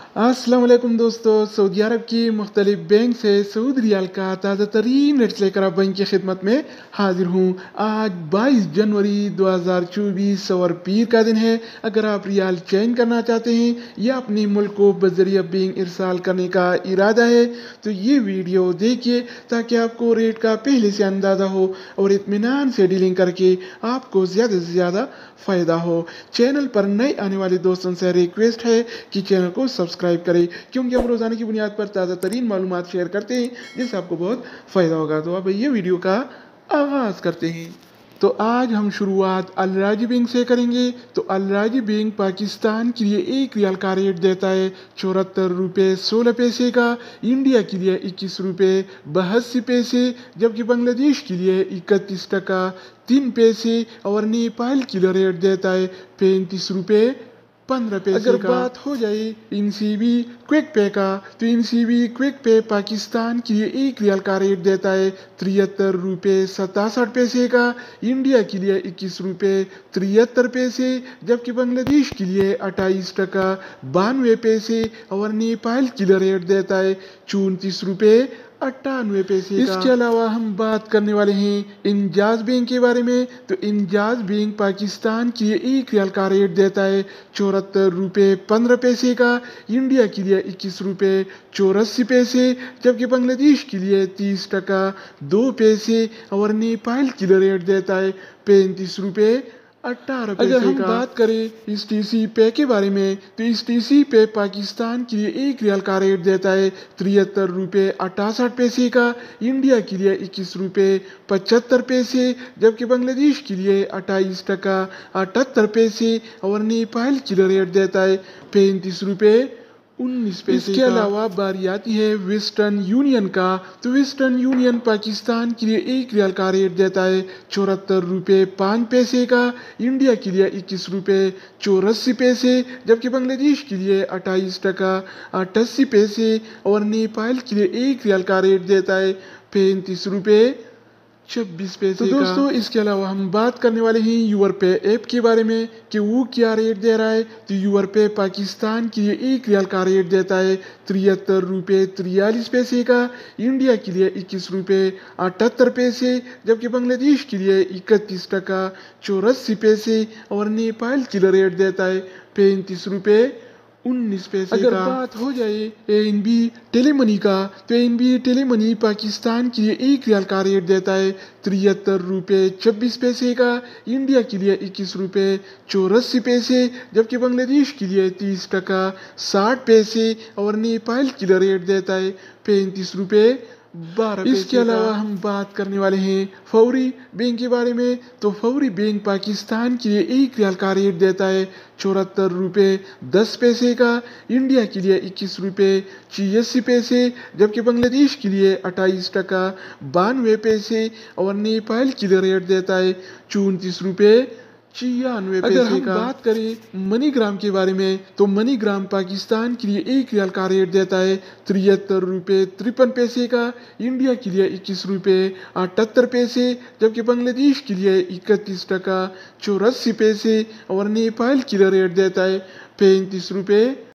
अस्सलाम वालेकुम दोस्तों। सऊदी अरब की मुख्तलिफ बैंक से सऊदी रियाल का ताज़ा तरीन रेट्स लेकर आप बैंक की खिदमत में हाजिर हूँ। आज 22 जनवरी 2024 और पीर का दिन है। अगर आप रियाल चेंज करना चाहते हैं या अपने मुल्क को बजरिया बैंक इरसाल करने का इरादा है तो ये वीडियो देखिए ताकि आपको रेट का पहले से अंदाज़ा हो और इत्मीनान से डीलिंग करके आपको ज़्यादा से ज़्यादा फ़ायदा हो। चैनल पर नए आने वाले दोस्तों से रिक्वेस्ट है कि चैनल को सब्सक्राइब करें, क्योंकि हम रोज़ाना की बुनियाद पर ताज़ा तरीन मालूमात शेयर करते हैं जिससे आपको बहुत फ़ायदा होगा। तो अब ये वीडियो का आगाज़ करते हैं। तो आज हम शुरुआत अल राजी बैंक से करेंगे। तो अल राजी बैंक पाकिस्तान के लिए एक रियाल का रेट देता है 74 रुपये 16 पैसे का, इंडिया के लिए 21 रुपये 82 पैसे, जबकि बांग्लादेश के लिए 31 टका 3 पैसे और नेपाल के लिए रेट देता है 35 रुपये 15 पैसे अगर का। बात हो जाए इनसीबी क्विक पे का, तो इनसीबी क्विक पे पाकिस्तान के लिए एक रियाल का रेट देता है 73 रुपये 67 पैसे का, इंडिया के लिए 21 रुपये 73 पैसे, जबकि बांग्लादेश के लिए 28 टका 92 पैसे और नेपाल के लिए रेट देता है 34 रुपये 98 पैसे का। इसके अलावा हम बात करने वाले हैं इंजाज बैंक के बारे में। तो इंजाज बैंक पाकिस्तान के लिए एक रियाल का रेट देता है 74 रुपये 15 पैसे का, इंडिया के लिए 21 रुपये 84 पैसे, जबकि बांग्लादेश के लिए 30 टका 2 पैसे और नेपाल के लिए रेट देता है 35 रुपये 18 पैसे। अगर हम बात करें इस टीसी पे के बारे में, तो इस टीसी पे पाकिस्तान के लिए एक रियाल का रेट देता है 73 रुपये 68 पैसे का, इंडिया के लिए 21 रुपये 75 पैसे, जबकि बांग्लादेश के लिए 28 टका 78 पैसे और नेपाल के लिए रेट देता है 35 रुपये 19 पैसे। इसके अलावा बारी आती है वेस्टर्न यूनियन का। तो वेस्टर्न यूनियन पाकिस्तान के लिए एक रियाल का रेट देता है 74 रुपये 5 पैसे का, इंडिया के लिए 21 रुपये 84 पैसे, जबकि बांग्लादेश के लिए 28 टका 88 पैसे और नेपाल के लिए एक रियाल का रेट देता है 35 रुपये 26 पैसे। तो दोस्तों इसके अलावा हम बात करने वाले हैं यूर पे ऐप के बारे में कि वो क्या रेट दे रहा है। तो यूर पे पाकिस्तान के लिए एक रियाल का रेट देता है 73 रुपये 43 पैसे का, इंडिया के लिए 21 रुपये 78 पैसे, जबकि बांग्लादेश के लिए 31 टका 84 पैसे और नेपाल के लिए रेट देता है 35 रुपये 19 पैसे। अगर बात हो जाए एएनबी टेलीमनी का, तो एएनबी टेलीमनी पाकिस्तान के लिए एक रियाल का रेट देता है 73 रुपये 26 पैसे का, इंडिया के लिए 21 रुपये 84 पैसे, जबकि बांग्लादेश के लिए 30 टका 60 पैसे और नेपाल के लिए रेट देता है 35 रुपये 12 पैसे। इसके अलावा हम बात करने वाले हैं फौरी बैंक के बारे में। तो फौरी बैंक पाकिस्तान के लिए एक रियाल का रेट देता है 74 रुपये 10 पैसे का, इंडिया के लिए 21 रुपये 86 पैसे, जबकि बांग्लादेश के लिए 28 टका 92 पैसे और नेपाल के लिए रेट देता है 34 रुपये 96 पैसे। अगर हम बात करें मनीग्राम के बारे में, तो मनीग्राम पाकिस्तान के लिए एक रियाल का रेट देता है 73 रुपये 53 पैसे का, इंडिया के लिए 21 रुपये 78 पैसे, जबकि बांग्लादेश के लिए 31 टका 84 पैसे और नेपाल के लिए रेट देता है 35 रुपये